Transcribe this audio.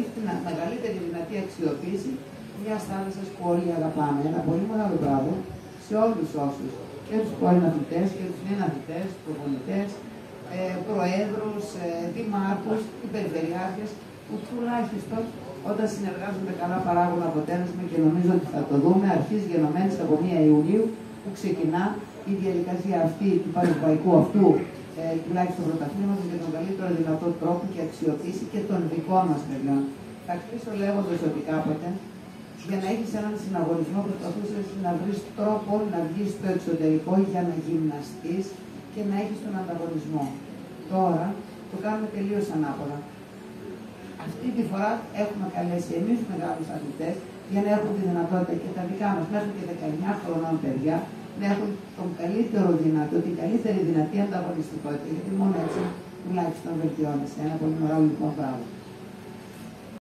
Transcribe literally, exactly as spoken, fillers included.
Την μεγαλύτερη δυνατή αξιοποίηση μια θάλασσα που όλοι αγαπάμε. Ένα πολύ μεγάλο μπράβο σε όλους όσους, και τους πρώην αθλητές και τους νέους αθλητές, προπονητές, ε, προέδρους, ε, δημάρχους, περιφερειάρχες, που τουλάχιστον όταν συνεργάζονται καλά παράγουν αποτέλεσμα και νομίζω ότι θα το δούμε αρχής γενομένης από πρώτη Ιουλίου που ξεκινά η διαδικασία αυτή του πανευρωπαϊκού αυτού ε, τουλάχιστον πρωταθλήματος για τον καλύτερο δυνατό τρόπο και αξιοποίηση και των δικών μας παιδιών. Θα κλείσω λέγοντας ότι κάποτε για να έχεις έναν συναγωνισμό προσπαθούσες να βρεις τρόπο να βγεις στο εξωτερικό για να γυμναστείς και να έχεις τον ανταγωνισμό. Τώρα το κάνουμε τελείως ανάποδα. Αυτή τη φορά έχουμε καλέσει εμείς τους μεγάλους αθλητές για να έχουν τη δυνατότητα και τα δικά μας μέχρι και δεκαεννιά χρονών παιδιά να έχουν τον καλύτερο δυνατό, την καλύτερη δυνατή ανταγωνιστικότητα. Γιατί μόνο έτσι τουλάχιστον βελτιώνεσαι. Ένα πολύ μεγάλο λοιπόν πράγμα.